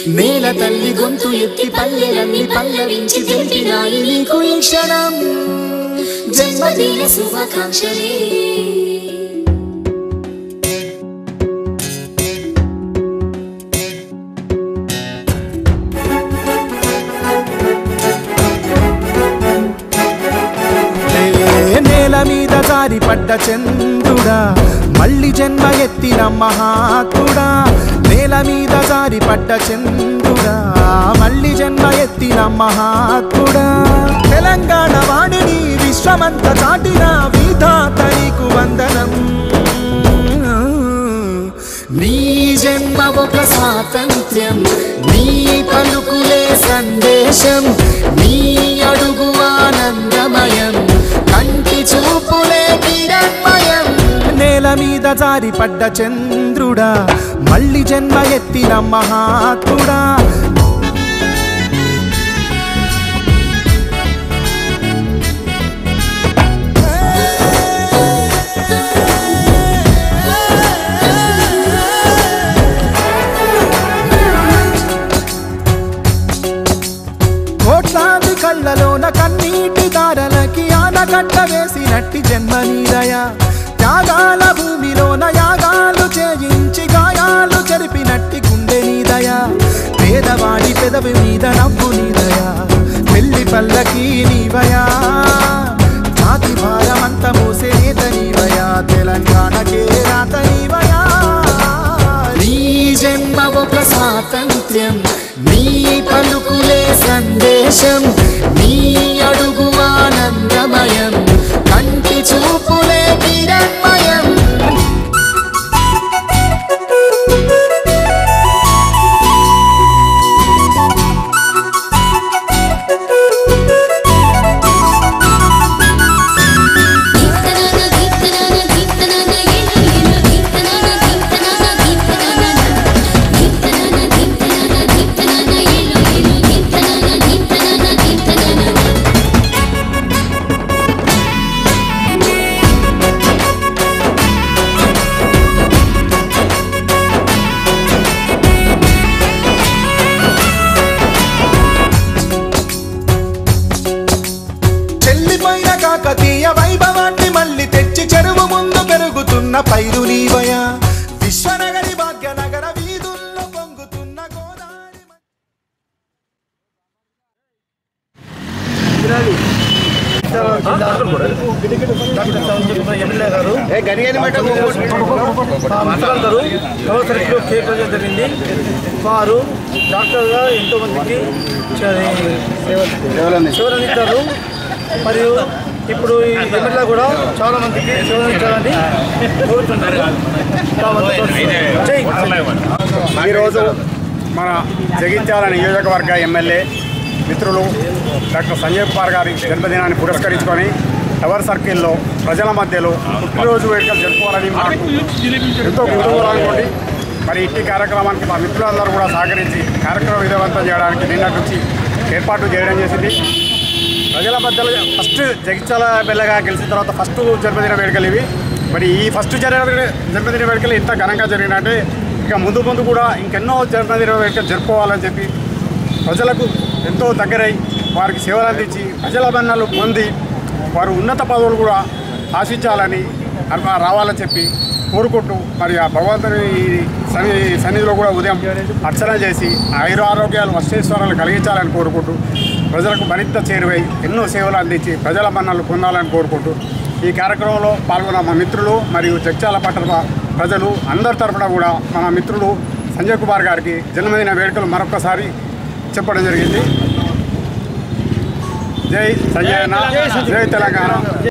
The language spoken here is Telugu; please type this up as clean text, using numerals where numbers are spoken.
నేల తల్లి గొంతు ఎత్తి పల్లెలన్నీ పల్లవించి తెలిపినాయి నీకు ఈ క్షణం జన్మదిన శుభాకాంక్షలే నేల మీద జారి పడ్డ చంద్రుడా మళ్ళీ జన్మ ఎత్తిన మహాత్ముడా నేల మీద జారి పడ్డ చంద్రుడా మళ్ళీ జన్మ ఎత్తిన మహాత్ముడా తెలంగాణ వాణిని విశ్వమంత చాటిన విధాత నీకు వందనం నీ జన్మ ఒక స్వాతంత్ర్యం నీ పలుకులే సందేశం నీ అడుగు ఆనందమయం కంటి చూపులే కిరణ్మయం నేల మీద జారి పడ్డ చంద్రుడా మళ్ళీ జన్మ ఎత్తిన మహాత్ముడా కోట్లాది కళ్ళలోన కన్నీటి దారలకి ఆనకట్ట వేసినట్టి జన్మ నీదయ త్యాగాల భూమిలోన యాగాలు చేయించి గాయాలు చెరిపినట్టి గుండె నీదయ పేదవాడి పెదవి మీద నవ్వు నీదయ పెళ్లి పల్లకి నీవయా జాతి భారమంత మోసే నేత నీవయా తెలంగాణకే రాత నీవయా నీ జన్మ ఒక స్వాతంత్ర్యం నీ పలుకులే సందేశం నీ అడుగు ఆనందమయం కంటి చూపులే కిరణ్మయం కాకతీయ వైభవాన్ని మళ్ళీ తెచ్చి చెరువు ముందు పెరుగుతున్న పైరు నీవయా విశ్వనగరి భాగ్యనగర వీధుల్లో పొంగుతున్న గోదావరి జరిగింది వారు డాక్టర్గా ఎంతో మందికి సేవలందిస్తారు మరియు ఇప్పుడు ఈ ఎమ్మెల్యే కూడా చాలా మందికి సేవలందించాలని కోరుతున్నారు. ఈరోజు మన జగిత్యాల నియోజకవర్గ ఎమ్మెల్యే మిత్రులు డాక్టర్ సంజయ్ కుమార్ గారి జన్మదినాన్ని పురస్కరించుకొని టవర్ సర్కిల్లో ప్రజల మధ్యలో పుట్టినరోజు వేడుకలు జరుపుకోవాలని మాకు ఎంతో కుతూహలంగా మరి ఇట్టి కార్యక్రమానికి మా మిత్రులందరూ కూడా సహకరించి కార్యక్రమం విజయవంతం చేయడానికి నిన్నటి నుంచి ఏర్పాట్లు చేయడం చేసింది. ప్రజల మధ్యలో ఫస్ట్ జగిత్యాల ఎమ్మెల్యేగా గెలిచిన తర్వాత ఫస్ట్ జన్మదిన వేడుకలు ఇవి. మరి ఈ ఫస్ట్ జన్మదిన వేడుకలు ఇంత ఘనంగా జరిగినట్టే ఇక ముందు ముందు కూడా ఇంకెన్నో జన్మదిన వేడుకలు జరుపుకోవాలని చెప్పి ప్రజలకు ఎంతో దగ్గరై వారికి సేవలు అందించి ప్రజల మన్ననలు పొంది వారు ఉన్నత పదవులు కూడా ఆశించాలని రావాలని చెప్పి కోరుకుంటూ మరి ఆ భగవంతుని సన్నిధిలో కూడా ఉదయం అర్చన చేసి ఆరోగ్యాలు అష్టైశ్వర్యాలు కలిగించాలని కోరుకుంటూ ప్రజలకు మరింత చేరువై ఎన్నో సేవలు అందించి ప్రజల మన్ననలు పొందాలని కోరుకుంటూ ఈ కార్యక్రమంలో పాల్గొన్న మా మిత్రులు మరియు జగిత్యాల పట్టణ ప్రజలు అందరి తరఫున కూడా మన మిత్రులు సంజయ్ కుమార్ గారికి జన్మదిన వేడుకలు మరొకసారి చెప్పడం జరిగింది. జై సంజయ్ అన్న, జై తెలంగాణ.